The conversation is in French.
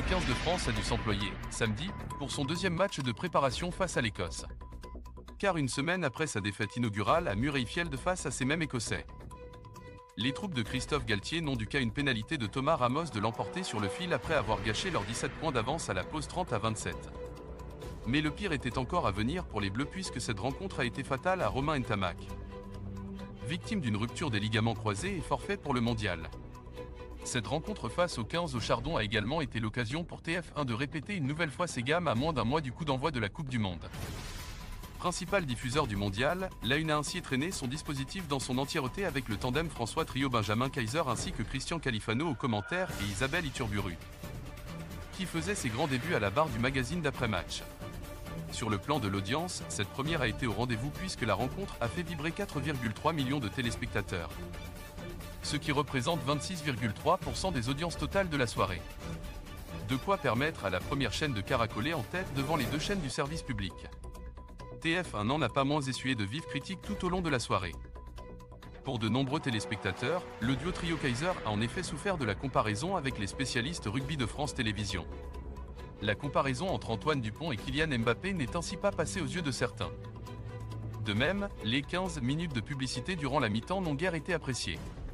15 de France a dû s'employer, samedi, pour son deuxième match de préparation face à l'Écosse. Car une semaine après sa défaite inaugurale à Murrayfield face à ces mêmes Écossais, les troupes de Christophe Galtier n'ont dû qu'à une pénalité de Thomas Ramos de l'emporter sur le fil après avoir gâché leurs 17 points d'avance à la pause 30-27. Mais le pire était encore à venir pour les Bleus puisque cette rencontre a été fatale à Romain Ntamak, victime d'une rupture des ligaments croisés et forfait pour le mondial. Cette rencontre face aux 15 au Chardon a également été l'occasion pour TF1 de répéter une nouvelle fois ses gammes à moins d'un mois du coup d'envoi de la Coupe du Monde. Principal diffuseur du mondial, la Une a ainsi traîné son dispositif dans son entièreté avec le tandem François Trio Benjamin Kaiser ainsi que Christian Califano aux commentaires et Isabelle Iturburu, qui faisait ses grands débuts à la barre du magazine d'après-match. Sur le plan de l'audience, cette première a été au rendez-vous puisque la rencontre a fait vibrer 4,3 millions de téléspectateurs, ce qui représente 26,3% des audiences totales de la soirée. De quoi permettre à la première chaîne de caracoler en tête devant les deux chaînes du service public. TF1 n'en a pas moins essuyé de vives critiques tout au long de la soirée. Pour de nombreux téléspectateurs, le duo Trio Kaiser a en effet souffert de la comparaison avec les spécialistes rugby de France Télévisions. La comparaison entre Antoine Dupont et Kylian Mbappé n'est ainsi pas passée aux yeux de certains. De même, les 15 minutes de publicité durant la mi-temps n'ont guère été appréciées.